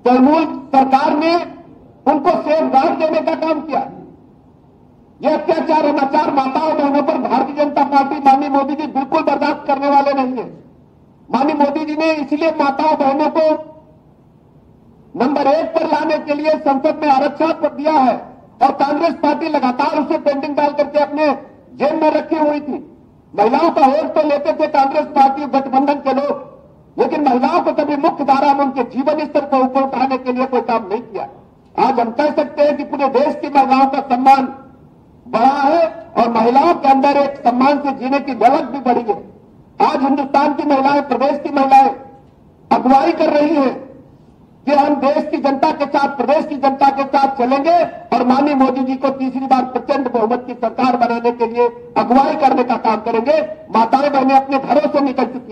तृणमूल सरकार ने उनको सेफ गार्ड देने का काम किया। ये अत्याचार अनाचार माताओं बहनों पर भारतीय जनता पार्टी माननीय मोदी जी बिल्कुल बर्दाश्त करने वाले नहीं है। माननीय मोदी जी ने इसलिए माताओं बहनों को नंबर 1 पर लाने के लिए संसद में आरक्षण पर दिया है और कांग्रेस पार्टी लगातार उसे पेंडिंग डाल करके अपने जेब में रखी हुई थी। महिलाओं का वोट तो लेते थे कांग्रेस पार्टी गठबंधन के लोग, लेकिन महिलाओं को कभी मुख्य धारा में उनके जीवन स्तर को ऊपर उठाने के लिए कोई काम नहीं किया। आज हम कह सकते हैं कि पूरे देश की महिलाओं का सम्मान बढ़ा है और महिलाओं के अंदर एक सम्मान से जीने की झलक भी बढ़ी है। आज हिंदुस्तान की महिलाएं, प्रदेश की महिलाएं अगुवाई कर रही हैं कि हम देश की जनता के साथ, प्रदेश की जनता के साथ चलेंगे और माननीय मोदी जी को तीसरी बार प्रचंड बहुमत की सरकार बनाने के लिए अगुवाई करने का काम करेंगे। माताएं बहनें अपने घरों से निकल चुकी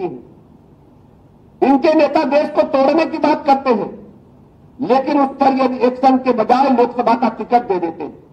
हैं। इनके नेता देश को तोड़ने की बात करते हैं, लेकिन उस पर यदि एक्शन के बजाय लोकसभा का टिकट दे देते हैं।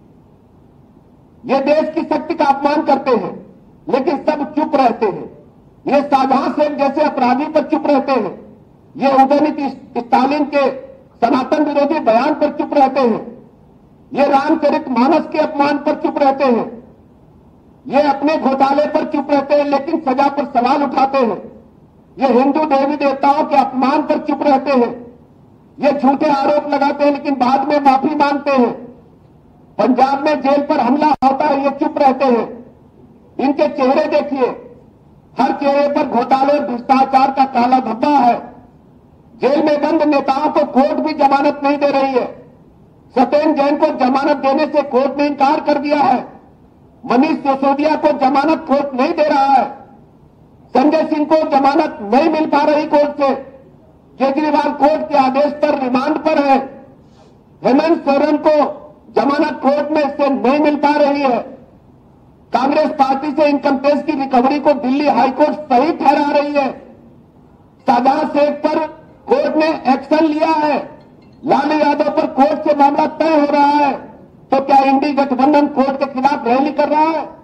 ये देश की शक्ति का अपमान करते हैं, लेकिन सब चुप रहते हैं। ये शाहजहां शेख जैसे अपराधी पर चुप रहते हैं। ये उदयनिधि स्टालिन के सनातन विरोधी बयान पर चुप रहते हैं। ये रामचरितमानस के अपमान पर चुप रहते हैं। ये अपने घोटाले पर चुप रहते हैं, लेकिन सजा पर सवाल उठाते हैं। ये हिंदू देवी देवताओं के अपमान पर चुप रहते हैं। ये झूठे आरोप लगाते हैं, लेकिन बाद में माफी मांगते हैं। पंजाब में जेल पर हमला होता है, ये चुप रहते हैं। इनके चेहरे देखिए, हर चेहरे पर घोटाले भ्रष्टाचार का काला धब्बा है। जेल में बंद नेताओं को कोर्ट भी जमानत नहीं दे रही है। सत्येंद्र जैन को जमानत देने से कोर्ट ने इनकार कर दिया है। मनीष सिसोदिया को जमानत कोर्ट नहीं दे रहा है। संजय सिंह को जमानत नहीं मिल पा रही कोर्ट से। केजरीवाल कोर्ट के आदेश पर रिमांड पर है। हेमंत सोरेन को जमानत कोर्ट में से नहीं मिल पा रही है। कांग्रेस पार्टी से इनकम टैक्स की रिकवरी को दिल्ली हाईकोर्ट सही ठहरा रही है। शाहजहां शेख पर कोर्ट ने एक्शन लिया है। लालू यादव पर कोर्ट से मामला तय हो रहा है, तो क्या इंडी गठबंधन कोर्ट के खिलाफ रैली कर रहा है?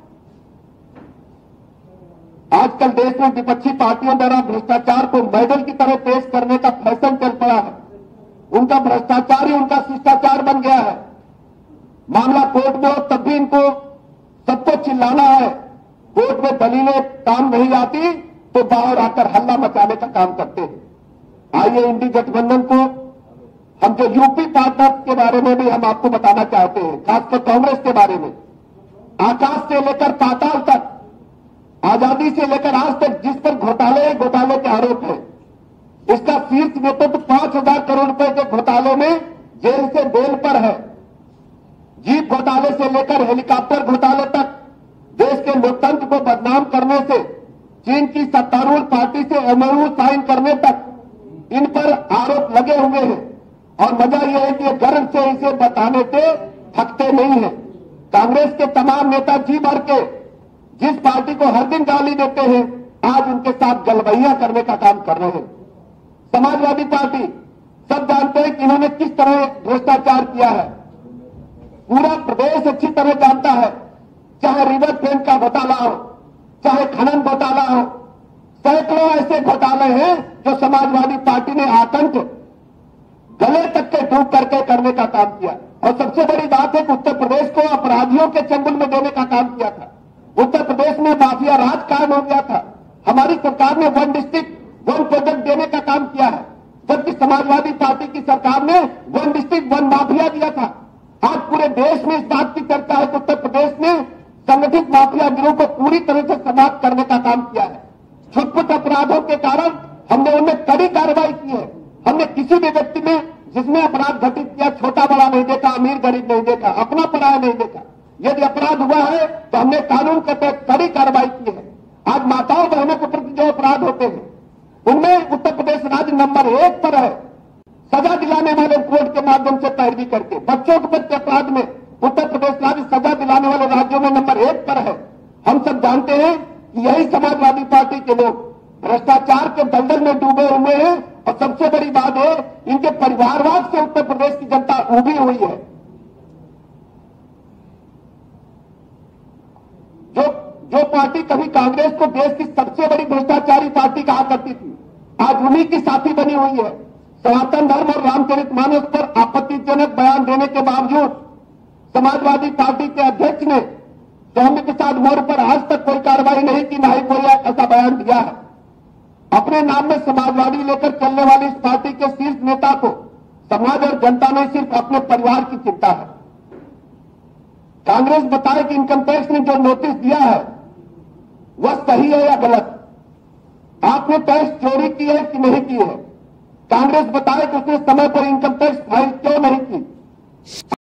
आजकल देश में विपक्षी पार्टियों द्वारा भ्रष्टाचार को मेडल की तरह पेश करने का फैशन चल पड़ा है। उनका भ्रष्टाचार ही उनका शिष्टाचार बन गया है। मामला कोर्ट में हो तब भी इनको सबको चिल्लाना है। कोर्ट में दलीलें काम नहीं आती तो बाहर आकर हल्ला मचाने का काम करते हैं। आइए इंडी गठबंधन को हम जो यूपी पार्टनर्स के बारे में भी हम आपको बताना चाहते हैं, खासकर कांग्रेस के बारे में। आकाश से लेकर पाताल तक, आजादी से लेकर आज तक जिस पर घोटाले के आरोप है, इसका शीर्ष नेतृत्व 5,000 करोड़ रुपए के घोटाले में जेल से बेल पर है। जीप घोटाले से लेकर हेलीकॉप्टर घोटाले तक, देश के लोकतंत्र को बदनाम करने से चीन की सत्तारूढ़ पार्टी से एमओयू साइन करने तक इन पर आरोप लगे हुए हैं। और मजा यह है कि गर्व से इसे बताने से थकते नहीं है। कांग्रेस के तमाम नेता जी भर के जिस पार्टी को हर दिन गाली देते हैं, आज उनके साथ गलबैया करने का काम कर रहे हैं। समाजवादी पार्टी, सब जानते हैं कि इन्होंने किस तरह भ्रष्टाचार किया है। पूरा प्रदेश अच्छी तरह जानता है, चाहे रिवर फ्रंट का घोटाला हो, चाहे खनन घोटाला हो, सैकड़ों ऐसे घोटाले हैं जो समाजवादी पार्टी ने आतंक गले तक के डूब करके करने का काम किया। और सबसे बड़ी बात है कि उत्तर प्रदेश को अपराधियों के चंगुल में देने का काम किया था। उत्तर प्रदेश में माफिया राज कायम हो गया था। हमारी सरकार ने 1 डिस्ट्रिक्ट 1 प्रोजेक्ट देने का काम किया है, जबकि समाजवादी पार्टी की सरकार ने 1 डिस्ट्रिक्ट 1 माफिया दिया था। आज पूरे देश में इस बात की चर्चा है कि उत्तर प्रदेश ने संगठित माफिया गिरोह को पूरी तरह से समाप्त करने का काम किया है। छुटपुट अपराधों के कारण हमने उनमें कड़ी कार्रवाई की है। हमने किसी भी व्यक्ति में जिसने अपराध घटित किया, छोटा बड़ा नहीं देखा, अमीर गरीब नहीं देखा, अपना पराया नहीं देखा। यदि अपराध हुआ है तो हमने कानून के तहत कड़ी कार्रवाई की है। आज माताओं बहनों के प्रति जो अपराध होते हैं, उनमें उत्तर प्रदेश राज्य नंबर 1 पर है। सजा दिलाने वाले कोर्ट के माध्यम से पैरवी करके बच्चों के प्रति अपराध में उत्तर प्रदेश राज्य सजा दिलाने वाले राज्यों में नंबर 1 पर है। हम सब जानते हैं कि यही समाजवादी पार्टी के लोग भ्रष्टाचार के दलदल में डूबे हुए हैं। और सबसे बड़ी बात है, इनके परिवारवाद से उत्तर प्रदेश की जनता उभी हुई है। जो पार्टी कभी कांग्रेस को देश की सबसे बड़ी भ्रष्टाचारी पार्टी कहा करती थी, आज उन्हीं की साथी बनी हुई है। सनातन धर्म और रामचरितमानस पर आपत्तिजनक बयान देने के बावजूद समाजवादी पार्टी के अध्यक्ष ने सौम्य प्रसाद मौर्य पर आज तक कोई कार्रवाई नहीं की, ना ही कोई ऐसा बयान दिया है। अपने नाम में समाजवादी लेकर चलने वाली इस पार्टी के शीर्ष नेता को समाज और जनता ने सिर्फ अपने परिवार की चिंता है। कांग्रेस बताए कि इनकम टैक्स ने जो नोटिस दिया है वह सही है या गलत। आपने टैक्स चोरी की है कि नहीं की है? कांग्रेस बताए कि उसने समय पर इनकम टैक्स फाइल क्यों नहीं की।